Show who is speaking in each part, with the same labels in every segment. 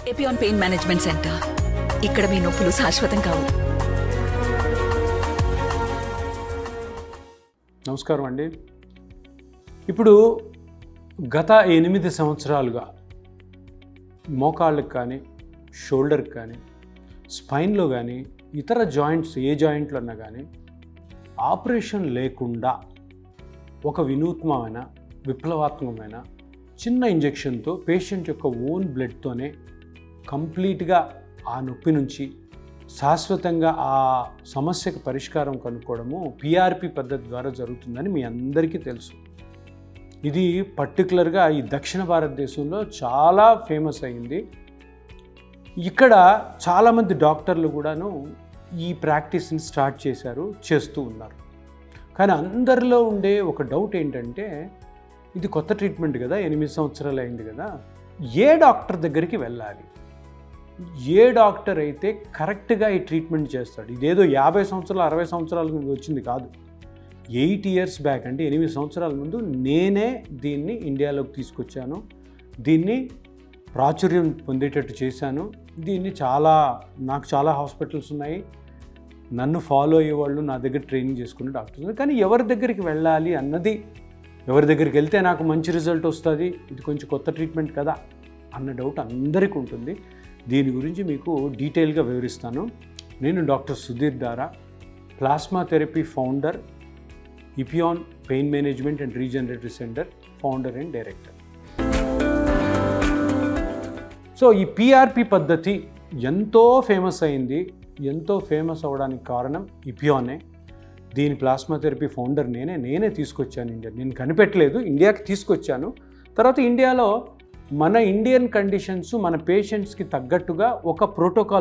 Speaker 1: Epione pain management centre. ఇక్కడ మీ నొప్పులు శాశ్వతం కావు.
Speaker 2: నమస్కారం అండి. ఇప్పుడు గత 8 సంవత్సరాలుగా మోకాళ్ళకి కానీ, షోల్డర్కి కానీ, స్పైన్లో కానీ, ఇతర జాయింట్స్ ఏ జాయింట్లు అన్నా కానీ ఆపరేషన్ లేకుండా ఒక వినూత్నమైన, విప్లవాత్మకమైన చిన్న ఇంజెక్షన్తో పేషెంట్ యొక్క ఓన్ బ్లడ్తోనే కంప్లీట్గా ఆ నొప్పి నుంచి శాశ్వతంగా ఆ సమస్యకు పరిష్కారం కనుక్కోవడము పిఆర్పి పద్ధతి ద్వారా జరుగుతుందని మీ అందరికీ తెలుసు. ఇది పర్టికులర్గా ఈ దక్షిణ భారతదేశంలో చాలా ఫేమస్ అయింది. ఇక్కడ చాలామంది డాక్టర్లు కూడాను ఈ ప్రాక్టీస్ని స్టార్ట్ చేస్తూ ఉన్నారు. కానీ అందరిలో ఉండే ఒక డౌట్ ఏంటంటే, ఇది కొత్త ట్రీట్మెంట్ కదా, 8 సంవత్సరాలు అయింది కదా, ఏ డాక్టర్ దగ్గరికి వెళ్ళాలి, ఏ డాక్టర్ అయితే కరెక్ట్గా ఈ ట్రీట్మెంట్ చేస్తాడు? ఇదేదో 50 సంవత్సరాలు 60 సంవత్సరాల ముందు వచ్చింది కాదు. 8 ఇయర్స్ బ్యాక్, అంటే 8 సంవత్సరాల ముందు నేనే దీన్ని ఇండియాలోకి తీసుకొచ్చాను. దీన్ని ప్రాచుర్యం పొందేటట్టు చేశాను. దీన్ని నాకు చాలా హాస్పిటల్స్ ఉన్నాయి, నన్ను ఫాలో అయ్యేవాళ్ళు, నా దగ్గర ట్రైనింగ్ చేసుకునే డాక్టర్స్ ఉన్నారు. కానీ ఎవరి దగ్గరికి వెళ్ళాలి అన్నది, ఎవరి దగ్గరికి వెళ్తే నాకు మంచి రిజల్ట్ వస్తుంది, ఇది కొంచెం కొత్త ట్రీట్మెంట్ కదా అన్న డౌట్ అందరికీ ఉంటుంది. దీని గురించి మీకు డీటెయిల్గా వివరిస్తాను. నేను doctor Sudheer Dhara, plasma therapy founder, ఎపియాన్ pain management and regenerative centre founder and director. So ఈ పిఆర్పి పద్ధతి ఎంతో ఫేమస్ అయింది. ఎంతో ఫేమస్ అవ్వడానికి కారణం ఎపియానే. దీని ప్లాస్మా థెరపీ ఫౌండర్ నేనే తీసుకొచ్చాను ఇండియా. నేను కనిపెట్టలేదు, ఇండియాకి తీసుకొచ్చాను. తర్వాత ఇండియాలో మన ఇండియన్ కండిషన్స్, మన పేషెంట్స్కి తగ్గట్టుగా ఒక ప్రోటోకాల్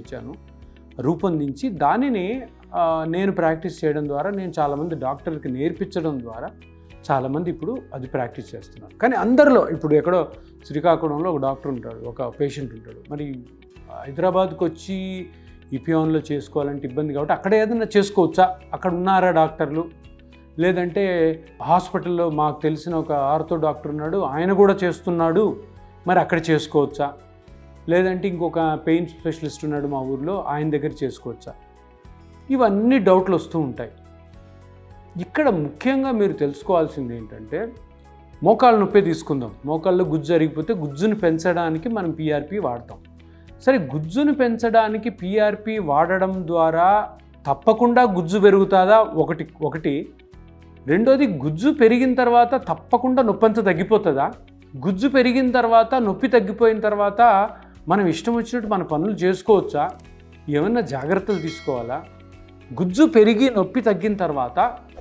Speaker 2: రూపొందించి దానిని నేను ప్రాక్టీస్ చేయడం ద్వారా, నేను చాలామంది డాక్టర్కి నేర్పించడం ద్వారా చాలామంది ఇప్పుడు అది ప్రాక్టీస్ చేస్తున్నారు. కానీ అందరిలో ఇప్పుడు ఎక్కడో శ్రీకాకుళంలో ఒక డాక్టర్ ఉంటాడు, ఒక పేషెంట్ ఉంటాడు. మరి హైదరాబాద్కి వచ్చి ఎపియాన్లో చేసుకోవాలంటే ఇబ్బంది కాబట్టి అక్కడ ఏదైనా చేసుకోవచ్చా? అక్కడ ఉన్నారా డాక్టర్లు? లేదంటే హాస్పిటల్లో మాకు తెలిసిన ఒక ఆర్థో డాక్టర్ ఉన్నాడు, ఆయన కూడా చేస్తున్నాడు, మరి అక్కడ చేసుకోవచ్చా? లేదంటే ఇంకొక పెయిన్ స్పెషలిస్ట్ ఉన్నాడు మా ఊర్లో, ఆయన దగ్గర చేసుకోవచ్చా? ఇవన్నీ డౌట్లు వస్తూ ఉంటాయి. ఇక్కడ ముఖ్యంగా మీరు తెలుసుకోవాల్సింది ఏంటంటే, మోకాళ్ళ నొప్పి తీసుకుందాం. మోకాళ్ళలో గుజ్జు అరిగిపోతే గుజ్జును పెంచడానికి మనం పిఆర్పి వాడతాం. సరే, గుజ్జును పెంచడానికి పిఆర్పి వాడడం ద్వారా తప్పకుండా గుజ్జు పెరుగుతుందా? ఒకటి. రెండోది, గుజ్జు పెరిగిన తర్వాత తప్పకుండా నొప్పి అంతా తగ్గిపోతుందా? గుజ్జు పెరిగిన తర్వాత, నొప్పి తగ్గిపోయిన తర్వాత మనం ఇష్టం వచ్చినట్టు మన పనులు చేసుకోవచ్చా? ఏమన్నా జాగ్రత్తలు తీసుకోవాలా? గుజ్జు పెరిగి నొప్పి తగ్గిన తర్వాత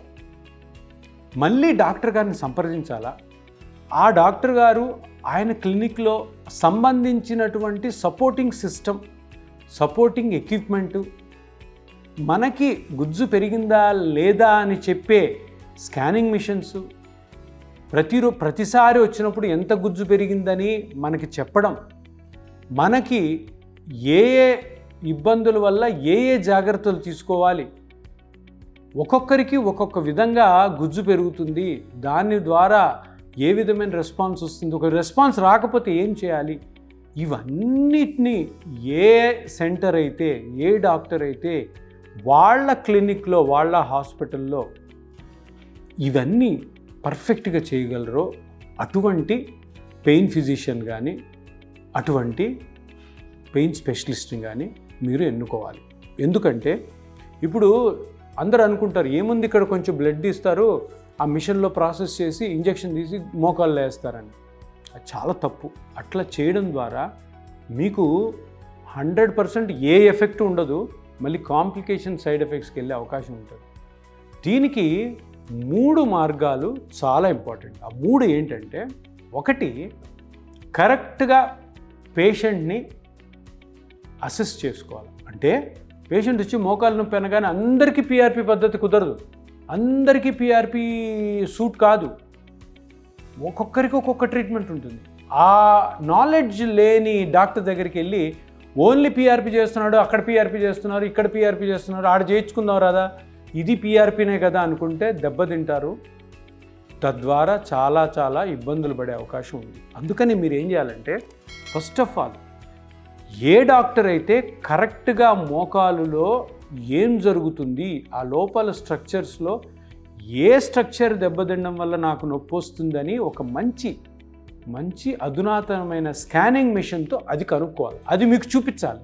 Speaker 2: మళ్ళీ డాక్టర్ గారిని సంప్రదించాలా? ఆ డాక్టర్ గారు ఆయన క్లినిక్లో సంబంధించినటువంటి సపోర్టింగ్ సిస్టమ్, సపోర్టింగ్ ఎక్విప్మెంటు, మనకి గుజ్జు పెరిగిందా లేదా అని చెప్పే స్కానింగ్ మిషన్స్, ప్రతిసారి వచ్చినప్పుడు ఎంత గుజ్జు పెరిగిందని మనకి చెప్పడం, మనకి ఏ ఇబ్బందుల వల్ల ఏ జాగ్రత్తలు తీసుకోవాలి, ఒక్కొక్కరికి ఒక్కొక్క విధంగా గుజ్జు పెరుగుతుంది, దాని ద్వారా ఏ విధమైన రెస్పాన్స్ వస్తుంది, ఒక రెస్పాన్స్ రాకపోతే ఏం చేయాలి, ఇవన్నిటినీ ఏ సెంటర్ అయితే, ఏ డాక్టర్ అయితే వాళ్ళ క్లినిక్లో, వాళ్ళ హాస్పిటల్లో ఇవన్నీ పర్ఫెక్ట్గా చేయగలరో అటువంటి పెయిన్ ఫిజిషియన్ కానీ, అటువంటి పెయిన్ స్పెషలిస్ట్ని కానీ మీరు ఎన్నుకోవాలి. ఎందుకంటే ఇప్పుడు అందరూ అనుకుంటారు, ఏముంది ఇక్కడ కొంచెం బ్లడ్ ఇస్తారు, ఆ మిషన్లో ప్రాసెస్ చేసి ఇంజెక్షన్ తీసి మోకాళ్ళు వేస్తారని. అది చాలా తప్పు. అట్లా చేయడం ద్వారా మీకు 100% ఏ ఎఫెక్ట్ ఉండదు, మళ్ళీ కాంప్లికేషన్, సైడ్ ఎఫెక్ట్స్కి వెళ్ళే అవకాశం ఉంటుంది. దీనికి 3 మార్గాలు చాలా ఇంపార్టెంట్. ఆ 3 ఏంటంటే, ఒకటి, కరెక్ట్గా పేషెంట్ని అసెస్ చేసుకోవాలి. అంటే పేషెంట్ వచ్చి మోకాలు నొప్పి అనగానే అందరికీ పిఆర్పి పద్ధతి కుదరదు, అందరికీ పిఆర్పి సూట్ కాదు, ఒక్కొక్కరికి ఒక్కొక్క ట్రీట్మెంట్ ఉంటుంది. ఆ నాలెడ్జ్ లేని డాక్టర్ దగ్గరికి వెళ్ళి ఓన్లీ పిఆర్పి చేస్తున్నాడు, అక్కడ పిఆర్పి చేస్తున్నారు, ఇక్కడ పిఆర్పి చేస్తున్నారు, ఆడ చేయించుకుందాం రాదా, ఇది పిఆర్పినే కదా అనుకుంటే దెబ్బతింటారు. తద్వారా చాలా ఇబ్బందులు పడే అవకాశం ఉంది. అందుకని మీరు ఏం చేయాలంటే, ఫస్ట్ ఆఫ్ ఆల్ ఏ డాక్టర్ అయితే కరెక్ట్గా మోకాలులో ఏం జరుగుతుంది, ఆ లోపల స్ట్రక్చర్స్లో ఏ స్ట్రక్చర్ దెబ్బతినడం వల్ల నాకు నొప్పి వస్తుందని ఒక మంచి అధునాతనమైన స్కానింగ్ మిషన్తో అది కనుక్కోవాలి, అది మీకు చూపించాలి.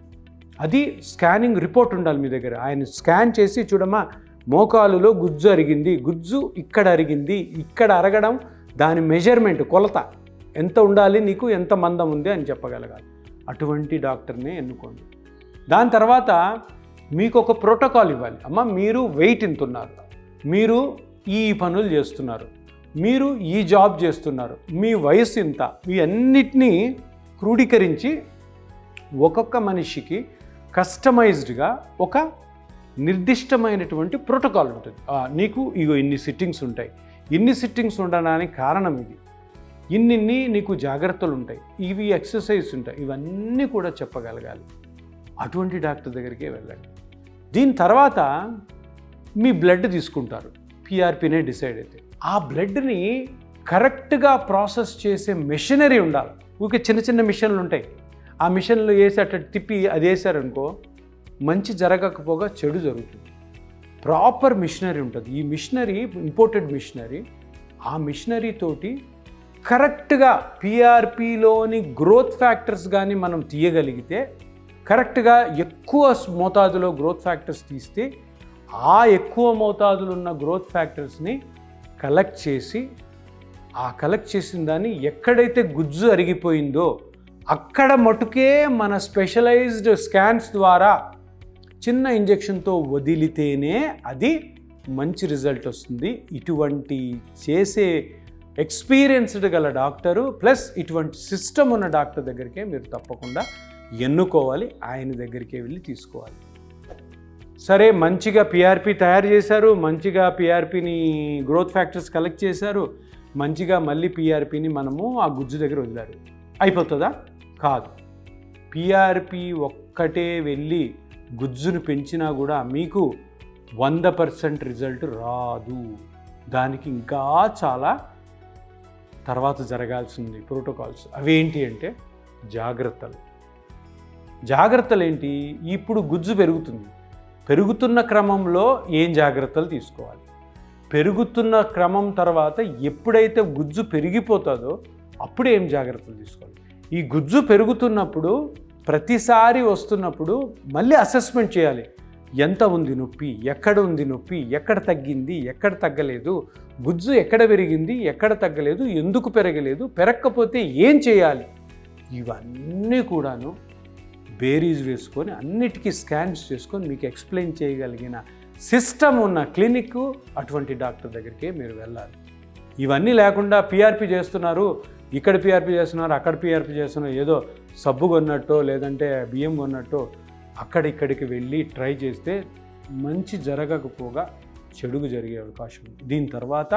Speaker 2: అది స్కానింగ్ రిపోర్ట్ ఉండాలి మీ దగ్గర. ఆయన స్కాన్ చేసి చూడమ్మా మోకాలులో గుజ్జు అరిగింది, గుజ్జు ఇక్కడ అరిగింది, ఇక్కడ అరగడం దాని మెజర్మెంట్ కొలత ఎంత ఉండాలి, నీకు ఎంత మందం ఉంది అని చెప్పగలగాలి. అటువంటి డాక్టర్నే ఎన్నుకోండి. దాని తర్వాత మీకు ఒక ప్రోటోకాల్ ఇవ్వాలి. అమ్మ మీరు వెయిట్ ఇంత ఉన్నారు, మీరు ఈ పనులు చేస్తున్నారు, మీరు ఈ జాబ్ చేస్తున్నారు, మీ వయసు ఇంత, మీ అన్నిటినీ క్రోడీకరించి ఒక్కొక్క మనిషికి కస్టమైజ్డ్గా ఒక నిర్దిష్టమైనటువంటి ప్రోటోకాల్ ఉంటుంది. నీకు ఇన్ని సిట్టింగ్స్ ఉంటాయి, ఇన్ని సిట్టింగ్స్ ఉండడానికి కారణం ఇది, ఇన్ని నీకు జాగ్రత్తలు ఉంటాయి, ఇవి ఎక్సర్సైజ్ ఉంటాయి, ఇవన్నీ కూడా చెప్పగలగాలి. అటువంటి డాక్టర్ దగ్గరికే వెళ్ళండి. దీని తర్వాత మీ బ్లడ్ తీసుకుంటారు, పిఆర్పినే డిసైడ్ అయితే ఆ బ్లడ్ని కరెక్ట్గా ప్రాసెస్ చేసే మెషినరీ ఉండాలి. ఊరికే చిన్న మిషన్లు ఉంటాయి, ఆ మిషన్లు వేసి అట్లా తిప్పి అది వేసారనుకో మంచి జరగకపోగా చెడు జరుగుతుంది. ప్రాపర్ మిషనరీ ఉంటుంది. ఈ మిషనరీ ఇంపోర్టెడ్ మిషనరీ. ఆ మిషనరీ తోటి కరెక్ట్గా పిఆర్పిలోని గ్రోత్ ఫ్యాక్టర్స్ కానీ మనం తీయగలిగితే, కరెక్ట్గా ఎక్కువ మోతాదులో గ్రోత్ ఫ్యాక్టర్స్ తీస్తే ఆ ఎక్కువ మోతాదులో ఉన్న గ్రోత్ ఫ్యాక్టర్స్ని కలెక్ట్ చేసి, ఆ కలెక్ట్ చేసిన దాన్ని ఎక్కడైతే గుజ్జు అరిగిపోయిందో అక్కడ మటుకే మన స్పెషలైజ్డ్ స్కాన్స్ ద్వారా చిన్న ఇంజెక్షన్తో వదిలితేనే అది మంచి రిజల్ట్ వస్తుంది. ఇటువంటి చేసే ఎక్స్పీరియన్స్డ్ గల డాక్టరు ప్లస్ ఇటువంటి సిస్టమ్ ఉన్న డాక్టర్ దగ్గరికే మీరు తప్పకుండా ఎన్నుకోవాలి, ఆయన దగ్గరికే వెళ్ళి తీసుకోవాలి. సరే, మంచిగా పిఆర్పి తయారు చేశారు, మంచిగా పిఆర్పిని గ్రోత్ ఫ్యాక్టర్స్ కలెక్ట్ చేశారు, మంచిగా మళ్ళీ పిఆర్పిని మనము ఆ గుజ్జు దగ్గర వదిలారు, అయిపోతుందా? కాదు. పిఆర్పి ఒక్కటే వెళ్ళి గుజ్జును పెంచినా కూడా మీకు 100% రిజల్ట్ రాదు. దానికి ఇంకా చాలా తర్వాత జరగాల్సింది ప్రోటోకాల్స్. అవేంటి అంటే జాగ్రత్తలు ఏంటి? ఇప్పుడు గుజ్జు పెరుగుతున్న క్రమంలో ఏం జాగ్రత్తలు తీసుకోవాలి, పెరుగుతున్న క్రమం తర్వాత ఎప్పుడైతే గుజ్జు పెరిగిపోతుందో అప్పుడు ఏం జాగ్రత్తలు తీసుకోవాలి. ఈ గుజ్జు పెరుగుతున్నప్పుడు ప్రతిసారి వస్తున్నప్పుడు మళ్ళీ అసెస్మెంట్ చేయాలి. ఎంత ఉంది నొప్పి, ఎక్కడ ఉంది నొప్పి, ఎక్కడ తగ్గింది, ఎక్కడ తగ్గలేదు, గుజ్జు ఎక్కడ పెరిగింది, ఎక్కడ తగ్గలేదు, ఎందుకు పెరగలేదు, పెరగకపోతే ఏం చేయాలి, ఇవన్నీ కూడాను బేరీజ్ వేసుకొని అన్నిటికీ స్కాన్స్ చేసుకొని మీకు ఎక్స్ప్లెయిన్ చేయగలిగిన సిస్టమ్ ఉన్న క్లినిక్ అటువంటి డాక్టర్ దగ్గరికే మీరు వెళ్ళాలి. ఇవన్నీ లేకుండా పిఆర్పి చేస్తున్నారు, ఇక్కడ పిఆర్పి చేస్తున్నారు, అక్కడ పిఆర్పి చేస్తున్నారు, ఏదో సబ్బు కొన్నట్టో లేదంటే బియ్యం కొన్నట్టో అక్కడిక్కడికి వెళ్ళి ట్రై చేస్తే మంచి జరగకపోగా చెడుగు జరిగే అవకాశం ఉంది. దీని తర్వాత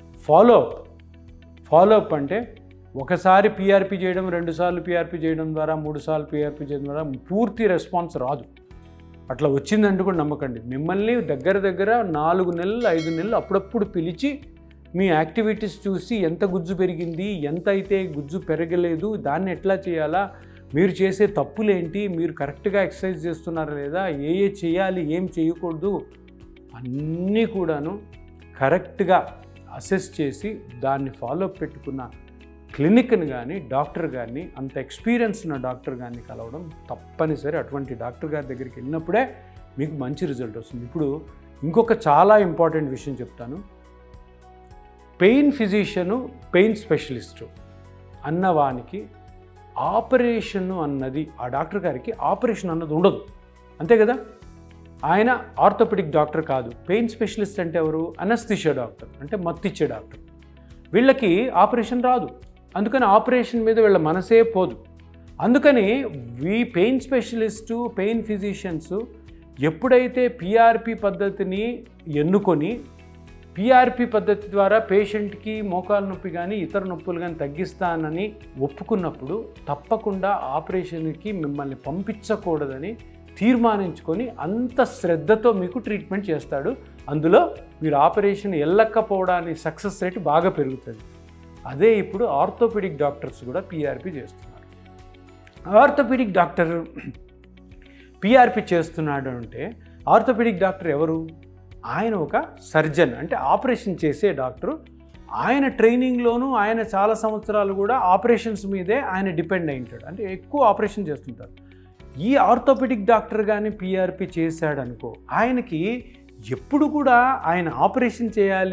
Speaker 2: ఫాలోఅప్ అంటే ఒకసారి పిఆర్పి చేయడం, 2 సార్లు పిఆర్పి చేయడం ద్వారా, 3 సార్లు పిఆర్పి చేయడం ద్వారా పూర్తి రెస్పాన్స్ రాదు. అట్లా వచ్చిందంటూ కూడా నమ్మకండి. మిమ్మల్ని దగ్గర 4 నెలలు 5 నెలలు అప్పుడప్పుడు పిలిచి మీ యాక్టివిటీస్ చూసి ఎంత గుజ్జు పెరిగింది, ఎంత అయితే గుజ్జు పెరగలేదు, దాన్ని ఎట్లా చేయాలా, మీరు చేసే తప్పులేంటి, మీరు కరెక్ట్గా ఎక్సర్సైజ్ చేస్తున్నారా లేదా, ఏ చేయాలి, ఏం చేయకూడదు, అన్నీ కూడాను కరెక్ట్గా అసెస్ చేసి దాన్ని ఫాలోఅప్ పెట్టుకున్న క్లినిక్ని కానీ డాక్టర్ గారిని, అంత ఎక్స్పీరియన్స్ ఉన్న డాక్టర్ గారిని కలవడం తప్పనిసరి. అటువంటి డాక్టర్ గారి దగ్గరికి వెళ్ళినప్పుడే మీకు మంచి రిజల్ట్ వస్తుంది. ఇప్పుడు ఇంకొక చాలా ఇంపార్టెంట్ విషయం చెప్తాను. పెయిన్ ఫిజిషియను, పెయిన్ స్పెషలిస్టు అన్నవానికి ఆపరేషన్ అన్నది, ఆ డాక్టర్ గారికి ఆపరేషన్ అన్నది ఉండదు, అంతే కదా. ఆయన ఆర్థోపెడిక్ డాక్టర్ కాదు. పెయిన్ స్పెషలిస్ట్ అంటే ఎవరు? అనస్థీషియా డాక్టర్, అంటే మత్తిచ్చే డాక్టర్. వీళ్ళకి ఆపరేషన్ రాదు, అందుకని ఆపరేషన్ మీద వీళ్ళ మనసే పోదు. అందుకని పెయిన్ స్పెషలిస్టు, పెయిన్ ఫిజిషియన్స్ ఎప్పుడైతే పిఆర్పి పద్ధతిని ఎన్నుకొని పిఆర్పి పద్ధతి ద్వారా పేషెంట్కి మోకాలు నొప్పి కానీ ఇతర నొప్పులు కానీ తగ్గిస్తానని ఒప్పుకున్నప్పుడు తప్పకుండా ఆపరేషన్కి మిమ్మల్ని పంపించకూడదని తీర్మానించుకొని అంత శ్రద్ధతో మీకు ట్రీట్మెంట్ చేస్తాడు. అందులో మీరు ఆపరేషన్ వెళ్ళకపోవడానికి సక్సెస్ రేట్ బాగా పెరుగుతుంది. అదే ఇప్పుడు ఆర్థోపెడిక్ డాక్టర్స్ కూడా పిఆర్పి చేస్తున్నారు. ఆర్థోపెడిక్ డాక్టర్ పిఆర్పి చేస్తున్నాడు అంటే ఆర్థోపెడిక్ డాక్టర్ ఎవరు? ఆయన ఒక సర్జన్, అంటే ఆపరేషన్ చేసే డాక్టరు. ఆయన ట్రైనింగ్లోనూ ఆయన చాలా సంవత్సరాలు కూడా ఆపరేషన్స్ మీదే ఆయన డిపెండ్ అయి ఉంటాడు, అంటే ఎక్కువ ఆపరేషన్ చేస్తుంటారు. ఈ ఆర్థోపెడిక్ డాక్టర్ కానీ పిఆర్పి చేశాడనుకో, ఆయనకి ఎప్పుడు కూడా ఆయన ఆపరేషన్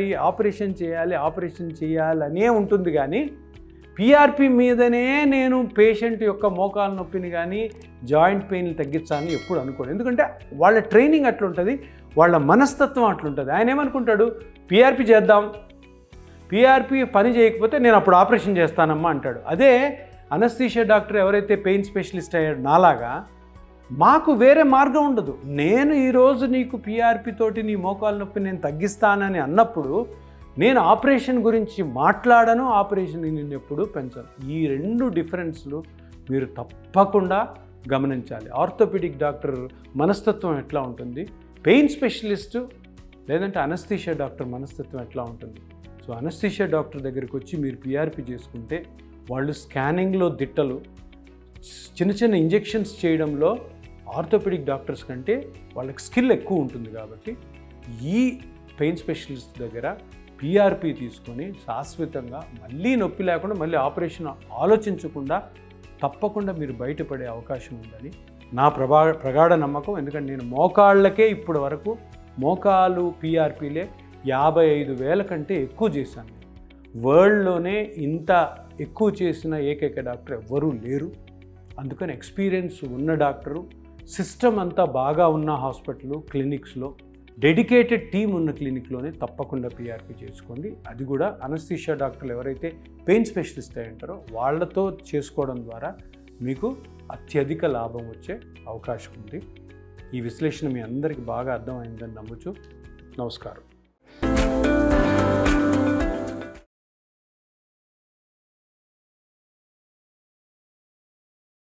Speaker 2: చేయాలనే ఉంటుంది. కానీ పిఆర్పి మీదనే నేను పేషెంట్ యొక్క మోకాలు నొప్పిని కానీ జాయింట్ పెయిన్లు తగ్గించాలని ఎప్పుడు అనుకోడు. ఎందుకంటే వాళ్ళ ట్రైనింగ్ అట్లుంటుంది, వాళ్ళ మనస్తత్వం అట్లుంటుంది. ఆయన ఏమనుకుంటాడు, పిఆర్పి చేద్దాం, పిఆర్పి పని చేయకపోతే నేను అప్పుడు ఆపరేషన్ చేస్తానమ్మా అంటాడు. అదే అనస్థీషియా డాక్టర్ ఎవరైతే పెయిన్ స్పెషలిస్ట్ అయ్యాడు నాలాగా, మాకు వేరే మార్గం ఉండదు. నేను ఈరోజు నీకు పిఆర్పి తోటి నీ మోకాలు నొప్పి నేను తగ్గిస్తానని అన్నప్పుడు నేను ఆపరేషన్ గురించి మాట్లాడను, ఆపరేషన్ నేను ఎప్పుడు పెంచను. ఈ రెండు డిఫరెన్స్లు మీరు తప్పకుండా గమనించాలి. ఆర్థోపెడిక్ డాక్టర్ మనస్తత్వం ఎట్లా ఉంటుంది, పెయిన్ స్పెషలిస్టు లేదంటే అనస్థీషియా డాక్టర్ మనస్తత్వం ఎట్లా ఉంటుంది. సో అనస్థీషియా డాక్టర్ దగ్గరికి వచ్చి మీరు పిఆర్పి చేసుకుంటే వాళ్ళు స్కానింగ్లో దిట్టలు, చిన్న చిన్న ఇంజెక్షన్స్ చేయడంలో ఆర్థోపెడిక్ డాక్టర్స్ కంటే వాళ్ళకి స్కిల్ ఎక్కువ ఉంటుంది. కాబట్టి ఈ పెయిన్ స్పెషలిస్ట్ దగ్గర పిఆర్పి తీసుకొని శాశ్వతంగా మళ్ళీ నొప్పి లేకుండా మళ్ళీ ఆపరేషన్ ఆలోచించకుండా తప్పకుండా మీరు బయటపడే అవకాశం ఉందని నా ప్రగాఢ నమ్మకం. ఎందుకంటే నేను మోకాళ్ళకే ఇప్పటి వరకు మోకాలు పిఆర్పిలే 55,000 కంటే ఎక్కువ చేశాను. వరల్డ్లోనే ఇంత ఎక్కువ చేసిన ఏకైక డాక్టర్ ఎవ్వరూ లేరు. అందుకని ఎక్స్పీరియన్స్ ఉన్న డాక్టరు, సిస్టమ్ అంతా బాగా ఉన్న హాస్పిటల్ క్లినిక్స్లో, డెడికేటెడ్ టీమ్ ఉన్న క్లినిక్లోనే తప్పకుండా పిఆర్పి చేసుకోండి. అది కూడా అనస్థీషియా డాక్టర్లు ఎవరైతే పెయిన్ స్పెషలిస్ట్ అయి ఉంటారో వాళ్ళతో చేసుకోవడం ద్వారా మీకు అత్యధిక లాభం వచ్చే అవకాశం ఉంది. ఈ విశ్లేషణ మీ అందరికీ బాగా అర్థమైందని నమ్ముచు నమస్కారం.